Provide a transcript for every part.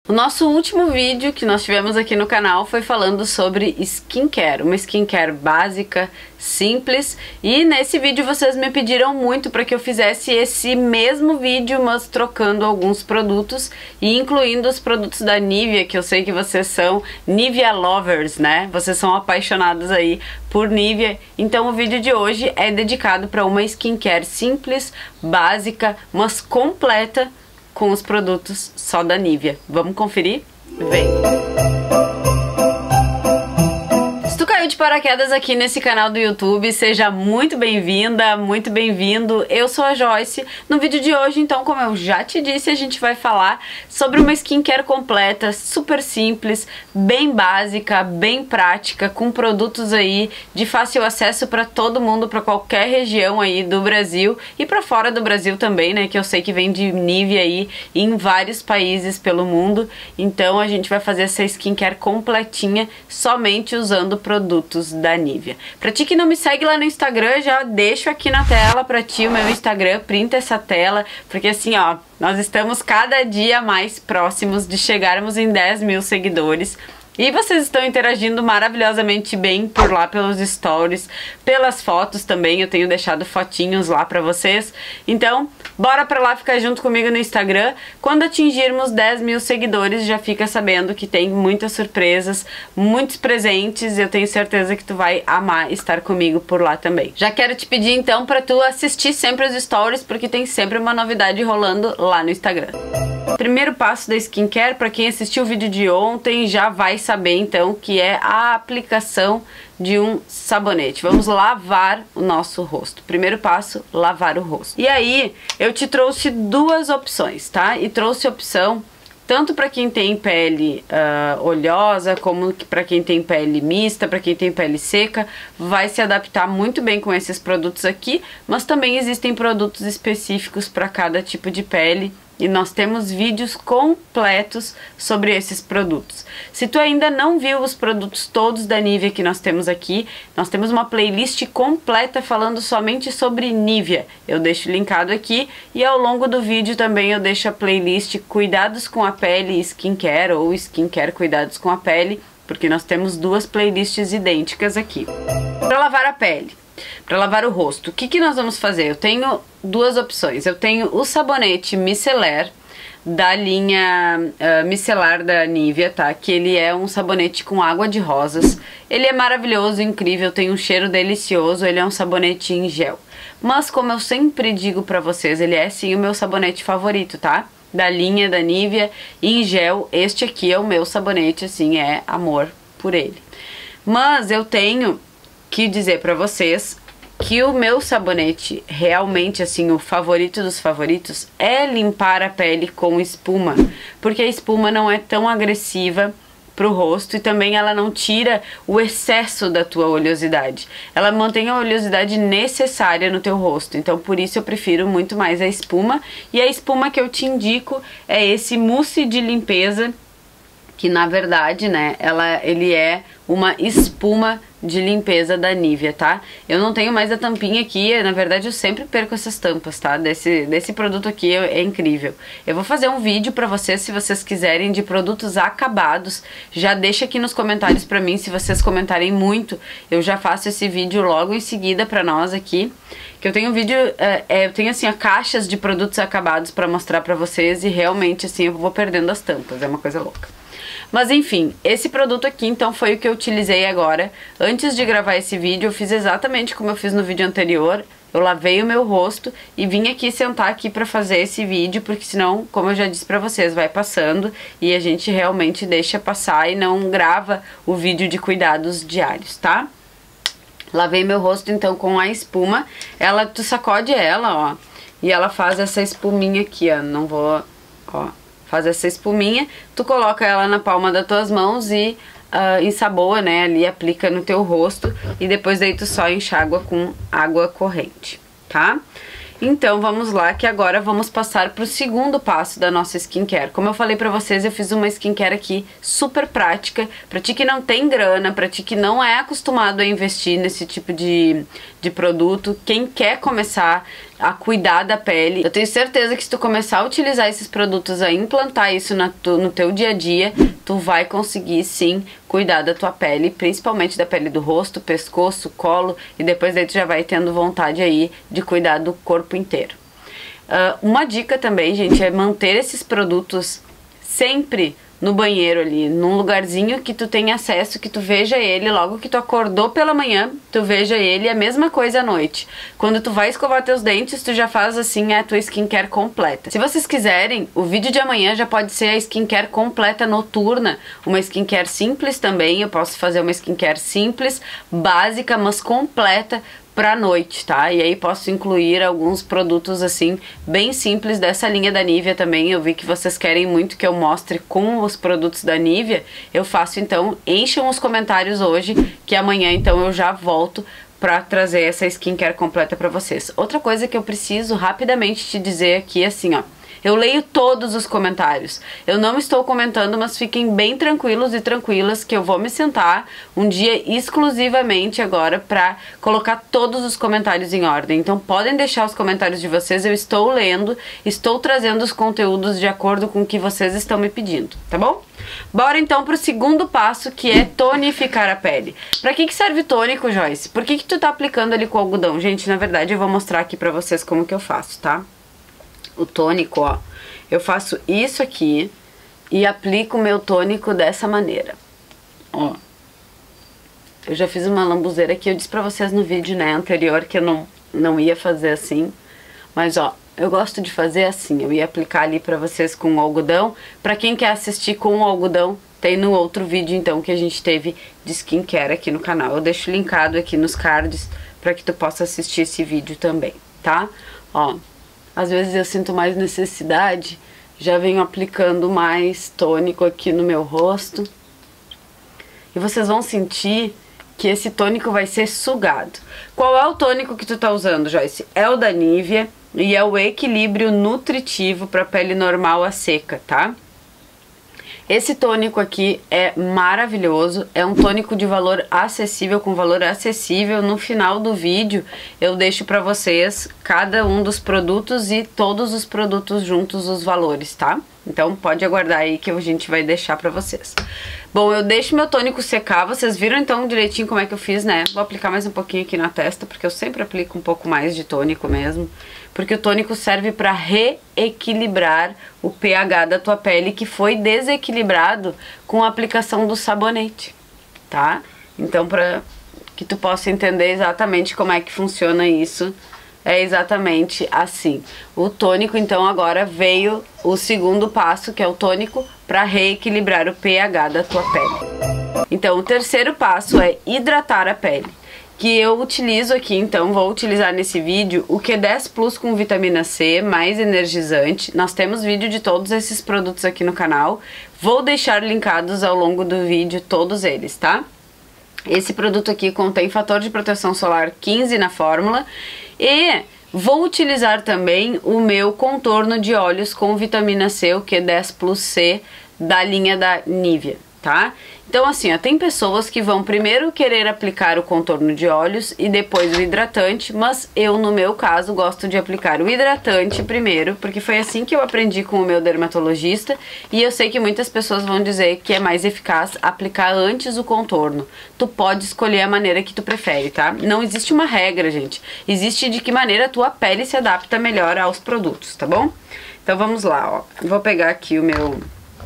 O nosso último vídeo que nós tivemos aqui no canal foi falando sobre skincare, uma skincare básica, simples, e nesse vídeo vocês me pediram muito para que eu fizesse esse mesmo vídeo, mas trocando alguns produtos e incluindo os produtos da Nivea, que eu sei que vocês são Nivea lovers, né? Vocês são apaixonados aí por Nivea, então o vídeo de hoje é dedicado para uma skincare simples, básica, mas completa, com os produtos só da Nivea. Vamos conferir? Vem! Se tu caiu de paraquedas aqui nesse canal do YouTube, seja muito bem-vinda, muito bem-vindo. Eu sou a Joyce. No vídeo de hoje, então, como eu já te disse, a gente vai falar sobre uma skincare completa, super simples, bem básica, bem prática, com produtos aí de fácil acesso para todo mundo, para qualquer região aí do Brasil e para fora do Brasil também, né? Que eu sei que vem de Nivea aí em vários países pelo mundo. Então a gente vai fazer essa skincare completinha somente usando produtos da Nivea. Pra ti que não me segue lá no Instagram, já deixo aqui na tela pra ti o meu Instagram, printa essa tela, porque assim, ó, nós estamos cada dia mais próximos de chegarmos em 10 mil seguidores. E vocês estão interagindo maravilhosamente bem por lá pelos stories, pelas fotos também, eu tenho deixado fotinhos lá pra vocês. Então, bora pra lá ficar junto comigo no Instagram. Quando atingirmos 10 mil seguidores, já fica sabendo que tem muitas surpresas, muitos presentes. Eu tenho certeza que tu vai amar estar comigo por lá também. Já quero te pedir então pra tu assistir sempre os stories, porque tem sempre uma novidade rolando lá no Instagram. Primeiro passo da skincare, para quem assistiu o vídeo de ontem já vai saber então que é a aplicação de um sabonete. Vamos lavar o nosso rosto. Primeiro passo, lavar o rosto. E aí eu te trouxe duas opções, tá? E trouxe opção tanto para quem tem pele oleosa, como para quem tem pele mista, para quem tem pele seca, vai se adaptar muito bem com esses produtos aqui, mas também existem produtos específicos para cada tipo de pele. E nós temos vídeos completos sobre esses produtos. Se tu ainda não viu os produtos todos da Nivea que nós temos aqui, nós temos uma playlist completa falando somente sobre Nivea. Eu deixo linkado aqui e ao longo do vídeo também eu deixo a playlist Cuidados com a Pele Skincare ou Skincare Cuidados com a Pele, porque nós temos duas playlists idênticas aqui. Para lavar a pele. Para lavar o rosto, o que nós vamos fazer? Eu tenho duas opções. Eu tenho o sabonete micelar da linha micelar da Nivea, tá? Que ele é um sabonete com água de rosas. Ele é maravilhoso, incrível, tem um cheiro delicioso. Ele é um sabonete em gel. Mas como eu sempre digo pra vocês, ele é sim o meu sabonete favorito, tá? Da linha da Nivea em gel. Este aqui é o meu sabonete, assim, é amor por ele. Mas eu tenho que dizer pra vocês que o meu sabonete realmente, assim, o favorito dos favoritos é limpar a pele com espuma, porque a espuma não é tão agressiva pro rosto e também ela não tira o excesso da tua oleosidade. Ela mantém a oleosidade necessária no teu rosto, então por isso eu prefiro muito mais a espuma. E a espuma que eu te indico é esse mousse de limpeza, que na verdade, né, ele é uma espuma de limpeza da Nivea, tá? Eu não tenho mais a tampinha aqui, na verdade eu sempre perco essas tampas, tá? Desse produto aqui é incrível. Eu vou fazer um vídeo pra vocês, se vocês quiserem, de produtos acabados. Já deixa aqui nos comentários pra mim, se vocês comentarem muito, eu já faço esse vídeo logo em seguida pra nós aqui. Que eu tenho um vídeo, eu tenho assim, caixas de produtos acabados pra mostrar pra vocês e realmente assim eu vou perdendo as tampas, é uma coisa louca. Mas enfim, esse produto aqui então foi o que eu utilizei agora. Antes de gravar esse vídeo eu fiz exatamente como eu fiz no vídeo anterior. Eu lavei o meu rosto e vim aqui sentar aqui pra fazer esse vídeo, porque senão, como eu já disse pra vocês, vai passando e a gente realmente deixa passar e não grava o vídeo de cuidados diários, tá? Lavei meu rosto então com a espuma. Tu sacode ela, ó, e ela faz essa espuminha aqui, ó. Não vou, ó. Faz essa espuminha, tu coloca ela na palma das tuas mãos e ensaboa, né, ali, aplica no teu rosto e depois daí tu só enxágua com água corrente, tá? Então vamos lá, que agora vamos passar para o segundo passo da nossa skincare. Como eu falei para vocês, eu fiz uma skincare aqui super prática, para ti que não tem grana, para ti que não é acostumado a investir nesse tipo de produto, quem quer começar a cuidar da pele. Eu tenho certeza que se tu começar a utilizar esses produtos, a implantar isso no teu dia a dia, tu vai conseguir sim cuidar da tua pele, principalmente da pele do rosto, pescoço, colo, e depois daí tu já vai tendo vontade aí de cuidar do corpo inteiro. Uma dica também, gente, é manter esses produtos sempre no banheiro ali, num lugarzinho que tu tenha acesso, que tu veja ele logo que tu acordou pela manhã, tu veja ele, a mesma coisa à noite. Quando tu vai escovar teus dentes, tu já faz assim a tua skincare completa. Se vocês quiserem, o vídeo de amanhã já pode ser a skincare completa noturna, uma skincare simples também, eu posso fazer uma skincare simples, básica, mas completa, pra noite, tá? E aí posso incluir alguns produtos assim, bem simples dessa linha da Nivea também. Eu vi que vocês querem muito que eu mostre com os produtos da Nivea. Eu faço então, encham os comentários hoje, que amanhã então eu já volto pra trazer essa skincare completa pra vocês. Outra coisa que eu preciso rapidamente te dizer aqui, assim, ó. Eu leio todos os comentários. Eu não estou comentando, mas fiquem bem tranquilos e tranquilas que eu vou me sentar um dia exclusivamente agora para colocar todos os comentários em ordem. Então podem deixar os comentários de vocês, eu estou lendo, estou trazendo os conteúdos de acordo com o que vocês estão me pedindo, tá bom? Bora então pro segundo passo, que é tonificar a pele. Pra que serve tônico, Joyce? Por que tu tá aplicando ali com algodão? Gente, na verdade eu vou mostrar aqui pra vocês como que eu faço, tá? O tônico, ó, eu faço isso aqui e aplico o meu tônico dessa maneira, ó. Eu já fiz uma lambuzeira aqui, eu disse pra vocês no vídeo, né, anterior que eu não ia fazer assim, mas ó, eu gosto de fazer assim, eu ia aplicar ali pra vocês com o algodão. Pra quem quer assistir com o algodão, tem no outro vídeo então que a gente teve de skincare aqui no canal. Eu deixo linkado aqui nos cards pra que tu possa assistir esse vídeo também, tá? Ó. Às vezes eu sinto mais necessidade, já venho aplicando mais tônico aqui no meu rosto. E vocês vão sentir que esse tônico vai ser sugado. Qual é o tônico que tu tá usando, Joyce? É o da Nivea e é o equilíbrio nutritivo para pele normal a seca, tá? Esse tônico aqui é maravilhoso, é um tônico de valor acessível, com valor acessível. No final do vídeo eu deixo pra vocês cada um dos produtos e todos os produtos juntos, os valores, tá? Então pode aguardar aí que a gente vai deixar pra vocês. Bom, eu deixo meu tônico secar, vocês viram então direitinho como é que eu fiz, né? Vou aplicar mais um pouquinho aqui na testa, porque eu sempre aplico um pouco mais de tônico mesmo. Porque o tônico serve para reequilibrar o pH da tua pele, que foi desequilibrado com a aplicação do sabonete, tá? Então, para que tu possa entender exatamente como é que funciona isso, é exatamente assim. O tônico, então, agora veio o segundo passo, que é o tônico para reequilibrar o pH da tua pele. Então, o terceiro passo é hidratar a pele, que eu utilizo aqui, então vou utilizar nesse vídeo o Q10 Plus com vitamina C, mais energizante. Nós temos vídeo de todos esses produtos aqui no canal, vou deixar linkados ao longo do vídeo todos eles, tá? Esse produto aqui contém fator de proteção solar 15 na fórmula e vou utilizar também o meu contorno de olhos com vitamina C, o Q10 Plus C da linha da Nivea, tá? Então assim, ó, tem pessoas que vão primeiro querer aplicar o contorno de olhos e depois o hidratante, mas eu, no meu caso, gosto de aplicar o hidratante primeiro, porque foi assim que eu aprendi com o meu dermatologista e eu sei que muitas pessoas vão dizer que é mais eficaz aplicar antes o contorno. Tu pode escolher a maneira que tu prefere, tá? Não existe uma regra, gente. Existe de que maneira a tua pele se adapta melhor aos produtos, tá bom? Então vamos lá, ó. Vou pegar aqui o meu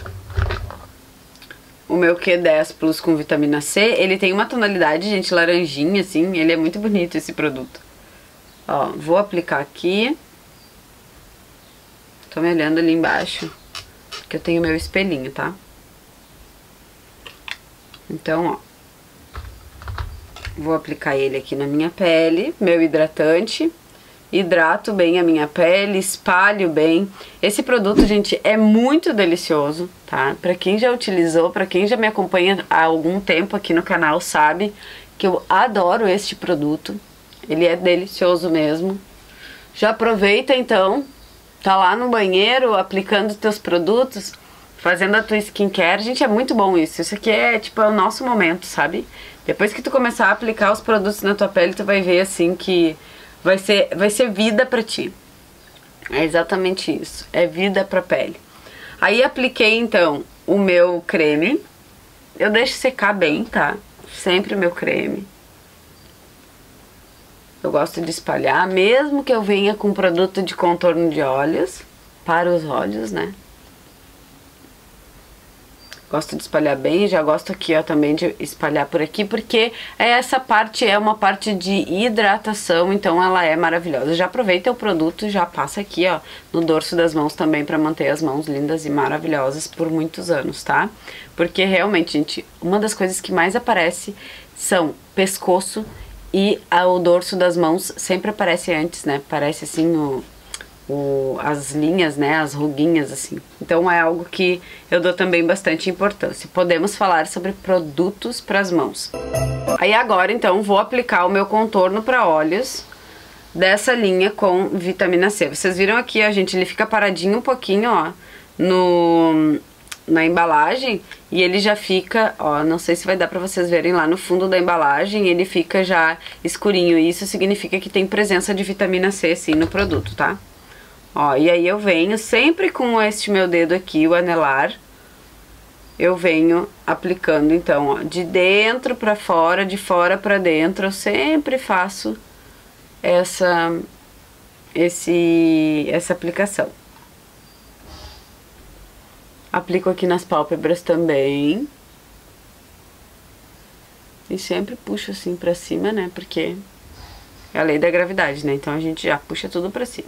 Q10 Plus com vitamina C. Ele tem uma tonalidade, gente, laranjinha, assim. Ele é muito bonito, esse produto. Ó, vou aplicar aqui. Tô me olhando ali embaixo, que eu tenho meu espelhinho, tá? Então, ó. Vou aplicar ele aqui na minha pele, meu hidratante. Hidrato bem a minha pele, espalho bem. Esse produto, gente, é muito delicioso, tá? Pra quem já utilizou, pra quem já me acompanha há algum tempo aqui no canal, sabe que eu adoro este produto. Ele é delicioso mesmo. Já aproveita então, tá lá no banheiro aplicando teus produtos, fazendo a tua skincare. Gente, é muito bom isso. Isso aqui é tipo é o nosso momento, sabe? Depois que tu começar a aplicar os produtos na tua pele, tu vai ver assim que vai ser vida pra ti. É exatamente isso, é vida pra pele. Aí apliquei então o meu creme. Eu deixo secar bem, tá? Sempre o meu creme. Eu gosto de espalhar, mesmo que eu venha com produto de contorno de olhos, para os olhos, né? Gosto de espalhar bem, já gosto aqui, ó, também de espalhar por aqui, porque essa parte é uma parte de hidratação, então ela é maravilhosa. Já aproveita o produto e já passa aqui, ó, no dorso das mãos também, pra manter as mãos lindas e maravilhosas por muitos anos, tá? Porque realmente, gente, uma das coisas que mais aparece são pescoço e o dorso das mãos sempre aparece antes, né? Parece assim as linhas, né, as ruguinhas assim. Então é algo que eu dou também bastante importância. Podemos falar sobre produtos para as mãos. Aí agora então vou aplicar o meu contorno para olhos dessa linha com vitamina C. Vocês viram aqui, ó, gente, ele fica paradinho um pouquinho, ó, na embalagem, e ele já fica, ó, não sei se vai dar pra vocês verem lá no fundo da embalagem, ele fica já escurinho, e isso significa que tem presença de vitamina C sim no produto, tá? Ó, e aí eu venho sempre com este meu dedo aqui, o anelar, eu venho aplicando então, ó, de dentro pra fora, de fora pra dentro, eu sempre faço essa aplicação. Aplico aqui nas pálpebras também. E sempre puxo assim pra cima, né, porque é a lei da gravidade, né, então a gente já puxa tudo pra cima.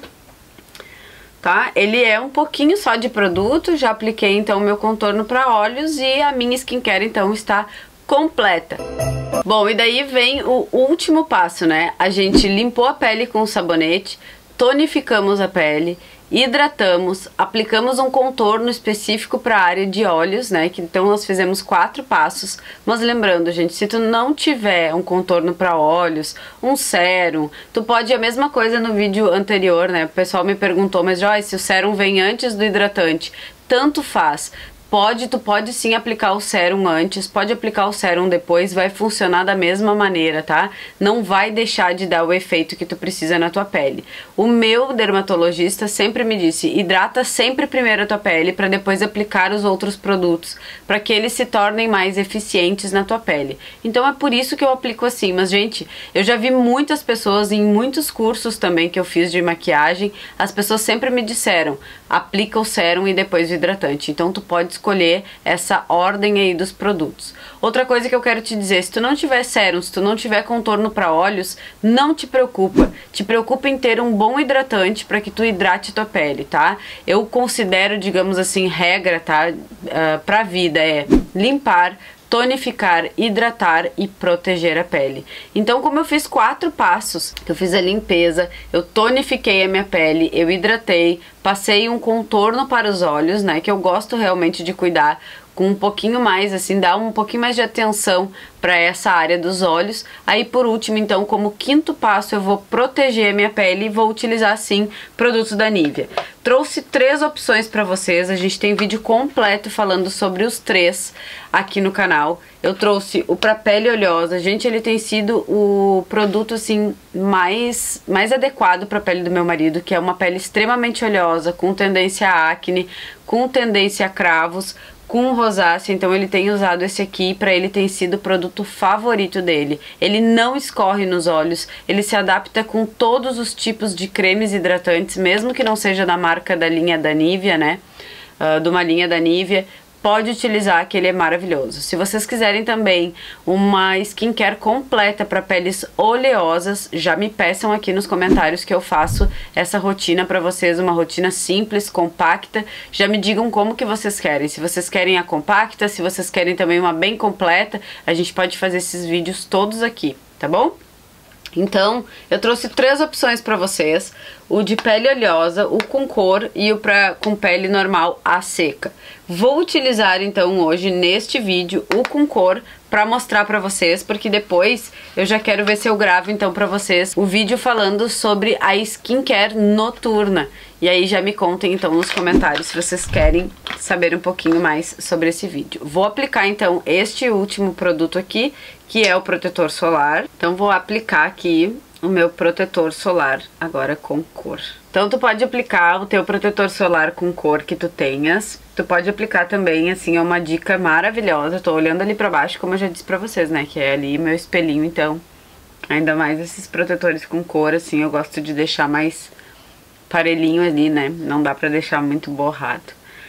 Tá? Ele é um pouquinho só de produto, já apliquei então o meu contorno para olhos e a minha skincare então está completa. Bom, e daí vem o último passo, né? A gente limpou a pele com o sabonete, tonificamos a pele, hidratamos, aplicamos um contorno específico para a área de olhos, né? Que então nós fizemos 4 passos. Mas lembrando, gente, se tu não tiver um contorno para olhos, um sérum, tu pode a mesma coisa no vídeo anterior, né? O pessoal me perguntou, mas Joyce, o sérum vem antes do hidratante? Tanto faz. Tu pode sim aplicar o sérum antes, pode aplicar o sérum depois, vai funcionar da mesma maneira, tá? Não vai deixar de dar o efeito que tu precisa na tua pele. O meu dermatologista sempre me disse, hidrata sempre primeiro a tua pele para depois aplicar os outros produtos, para que eles se tornem mais eficientes na tua pele. Então é por isso que eu aplico assim, mas gente, eu já vi muitas pessoas em muitos cursos também que eu fiz de maquiagem, as pessoas sempre me disseram, aplica o sérum e depois o hidratante. Então tu pode escolher essa ordem aí dos produtos. Outra coisa que eu quero te dizer, se tu não tiver sérum, se tu não tiver contorno para olhos, não te preocupa. Te preocupa em ter um bom hidratante para que tu hidrate tua pele, tá? Eu considero, digamos assim, regra, tá? Pra vida é limpar, tonificar, hidratar e proteger a pele. Então, como eu fiz 4 passos, eu fiz a limpeza, eu tonifiquei a minha pele, eu hidratei, passei um contorno para os olhos, né, que eu gosto realmente de cuidar com um pouquinho mais, assim, dar um pouquinho mais de atenção para essa área dos olhos. Aí por último, então, como 5º passo, eu vou proteger a minha pele e vou utilizar, sim, produtos da Nivea. Trouxe 3 opções para vocês, a gente tem vídeo completo falando sobre os 3 aqui no canal. Eu trouxe o para pele oleosa, gente, ele tem sido o produto, assim, mais adequado para a pele do meu marido, que é uma pele extremamente oleosa, com tendência a acne, com tendência a cravos, com rosácea, então ele tem usado esse aqui, para ele tem sido o produto favorito dele. Ele não escorre nos olhos, ele se adapta com todos os tipos de cremes hidratantes, mesmo que não seja da marca da linha da Nivea, né? De uma linha da Nivea, pode utilizar, que ele é maravilhoso. Se vocês quiserem também uma skincare completa para peles oleosas, já me peçam aqui nos comentários que eu faço essa rotina para vocês, uma rotina simples, compacta. Já me digam como que vocês querem, se vocês querem a compacta, se vocês querem também uma bem completa, a gente pode fazer esses vídeos todos aqui, tá bom? Então, eu trouxe 3 opções para vocês. o de pele oleosa, o com cor e o com pele normal a seca. Vou utilizar então hoje neste vídeo o com cor para mostrar para vocês, porque depois eu já quero ver se eu gravo então para vocês o vídeo falando sobre a skincare noturna. E aí já me contem então nos comentários se vocês querem saber um pouquinho mais sobre esse vídeo. Vou aplicar então este último produto aqui, que é o protetor solar. Então vou aplicar aqui o meu protetor solar agora com cor. Então tu pode aplicar o teu protetor solar com cor que tu tenhas. Tu pode aplicar também, assim, é uma dica maravilhosa. Eu tô olhando ali pra baixo, como eu já disse pra vocês, né, que é ali meu espelhinho, então ainda mais esses protetores com cor, assim, eu gosto de deixar mais parelhinho ali, né, não dá pra deixar muito borrado.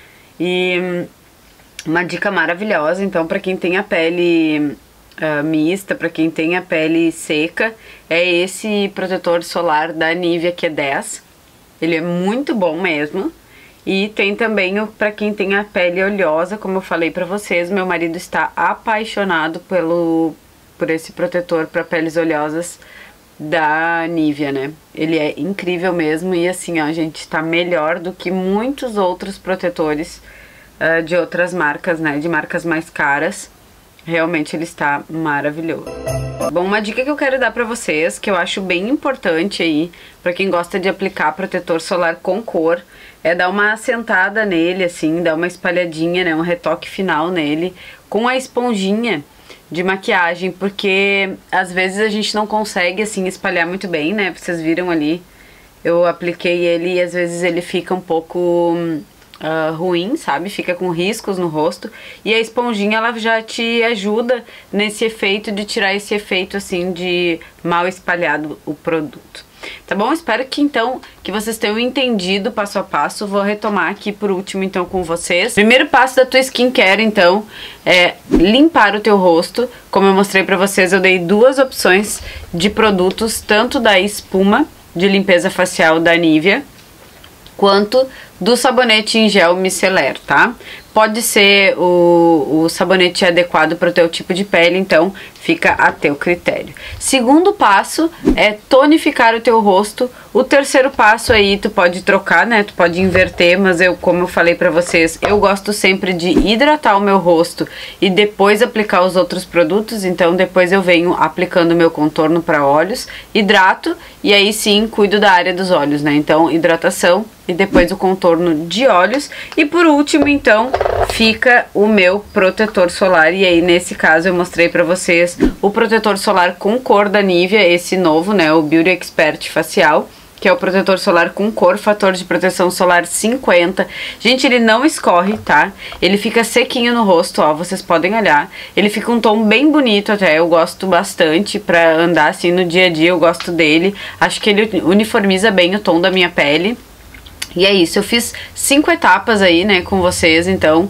E uma dica maravilhosa, então, pra quem tem a pele mista, para quem tem a pele seca, é esse protetor solar da Nivea Q10. Ele é muito bom mesmo. E tem também o para quem tem a pele oleosa, como eu falei para vocês, meu marido está apaixonado por esse protetor para peles oleosas da Nivea, né? Ele é incrível mesmo e assim, ó, gente, tá melhor do que muitos outros protetores de outras marcas, né? De marcas mais caras. Realmente ele está maravilhoso. Bom, uma dica que eu quero dar pra vocês, que eu acho bem importante aí, pra quem gosta de aplicar protetor solar com cor, é dar uma assentada nele, assim, dar uma espalhadinha, né, um retoque final nele, com a esponjinha de maquiagem, porque às vezes a gente não consegue, assim, espalhar muito bem, né, vocês viram ali, eu apliquei ele e às vezes ele fica um pouco ruim, sabe? Fica com riscos no rosto. E a esponjinha, ela já te ajuda nesse efeito de tirar esse efeito, assim, de mal espalhado o produto. Tá bom? Espero que, então, que vocês tenham entendido passo a passo. Vou retomar aqui por último, então, com vocês. Primeiro passo da tua skincare, então, é limpar o teu rosto. Como eu mostrei pra vocês, eu dei duas opções de produtos, tanto da espuma de limpeza facial da Nivea, quanto do sabonete em gel micelar, tá? Pode ser o sabonete adequado para o teu tipo de pele, então fica a teu critério. Segundo passo é tonificar o teu rosto. O terceiro passo aí tu pode trocar, né? Tu pode inverter, mas como eu falei pra vocês, eu gosto sempre de hidratar o meu rosto e depois aplicar os outros produtos. Então depois eu venho aplicando o meu contorno para olhos, hidrato e aí sim cuido da área dos olhos, né? Então hidratação e depois o contorno de olhos. E por último, então, fica o meu protetor solar. E aí, nesse caso, eu mostrei pra vocês o protetor solar com cor da Nivea, esse novo, né, o Beauty Expert Facial, que é o protetor solar com cor, fator de proteção solar 50. Gente, ele não escorre, tá? Ele fica sequinho no rosto, ó, vocês podem olhar. Ele fica um tom bem bonito até, eu gosto bastante pra andar assim no dia a dia, eu gosto dele. Acho que ele uniformiza bem o tom da minha pele. E é isso, eu fiz 5 etapas aí, né, com vocês, então,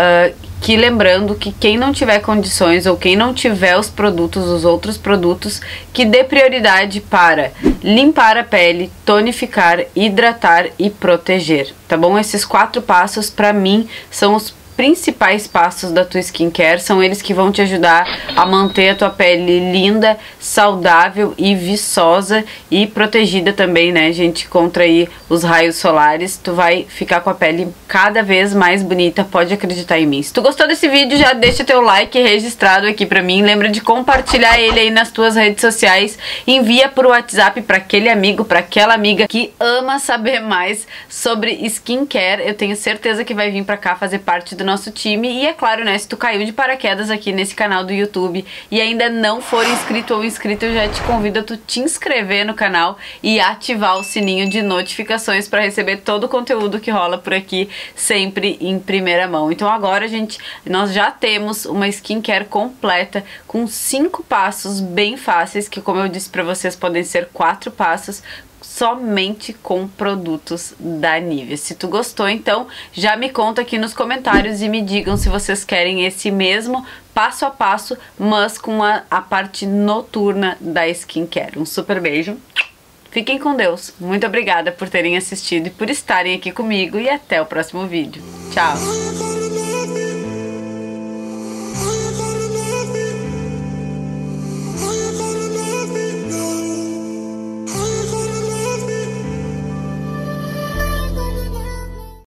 que lembrando que quem não tiver condições ou quem não tiver os produtos, os outros produtos, que dê prioridade para limpar a pele, tonificar, hidratar e proteger, tá bom? Esses 4 passos, pra mim, são os principais passos da tua skincare, são eles que vão te ajudar a manter a tua pele linda, saudável e viçosa e protegida também, né, gente, contra aí os raios solares. Tu vai ficar com a pele cada vez mais bonita, pode acreditar em mim. Se tu gostou desse vídeo, já deixa teu like registrado aqui pra mim, lembra de compartilhar ele aí nas tuas redes sociais, envia pro WhatsApp pra aquele amigo, pra aquela amiga que ama saber mais sobre skincare. Eu tenho certeza que vai vir pra cá fazer parte do nosso time. E é claro, né, se tu caiu de paraquedas aqui nesse canal do YouTube e ainda não for inscrito ou inscrito, eu já te convido a tu te inscrever no canal e ativar o sininho de notificações para receber todo o conteúdo que rola por aqui, sempre em primeira mão. Então agora, gente, nós já temos uma skincare completa com 5 passos bem fáceis, que, como eu disse para vocês, podem ser 4 passos somente com produtos da Nivea. Se tu gostou, então já me conta aqui nos comentários e me digam se vocês querem esse mesmo passo a passo, mas com a parte noturna da skincare. Um super beijo, fiquem com Deus, muito obrigada por terem assistido e por estarem aqui comigo, e até o próximo vídeo. Tchau!